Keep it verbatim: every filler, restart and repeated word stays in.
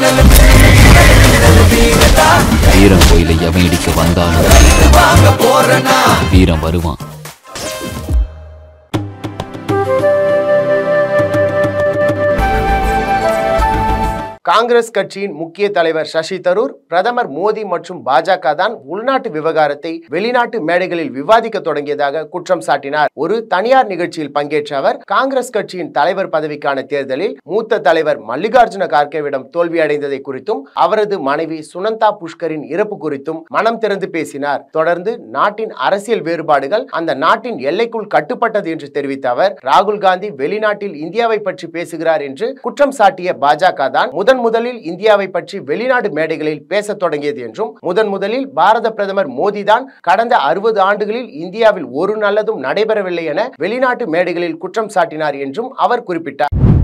வீரம் கோயிலை எவன் இடிக்க வந்தாலும் வீரம் வருவான். காங்கிரஸ் கட்சியின் முக்கிய தலைவர் சசி தரூர் பிரதமர் மோடி மற்றும் பாஜக தான் உள்நாட்டு விவகாரத்தை வெளிநாட்டு மேடைகளில் விவாதிக்க தொடங்கியதாக குற்றம் சாட்டினார். ஒரு தனியார் நிகழ்ச்சியில் பங்கேற்ற அவர் காங்கிரஸ் கட்சியின் தலைவர் பதவிக்கான தேர்தலில் மூத்த தலைவர் மல்லிகார்ஜுன கார்கேவிடம் தோல்வியடைந்ததை குறித்தும் அவரது மனைவி சுனந்தா புஷ்கரின் இறப்பு குறித்தும் மனம் திறந்து பேசினார். தொடர்ந்து நாட்டின் அரசியல் வேறுபாடுகள் அந்த நாட்டின் எல்லைக்குள் கட்டுப்பட்டது என்று தெரிவித்த அவர் ராகுல் காந்தி வெளிநாட்டில் இந்தியாவை பற்றி பேசுகிறார் என்று குற்றம் சாட்டிய பாஜக தான் முதன் முதலில் இந்தியாவை பற்றி வெளிநாடு மேடைகளில் பேசத் தொடங்கியது என்றும் முதன் முதலில் பாரத பிரதமர் மோடி தான் கடந்த அறுபது ஆண்டுகளில் இந்தியாவில் ஒரு நல்லதும் நடைபெறவில்லை என வெளிநாட்டு மேடைகளில் குற்றம் சாட்டினார் என்றும் அவர் குறிப்பிட்டார்.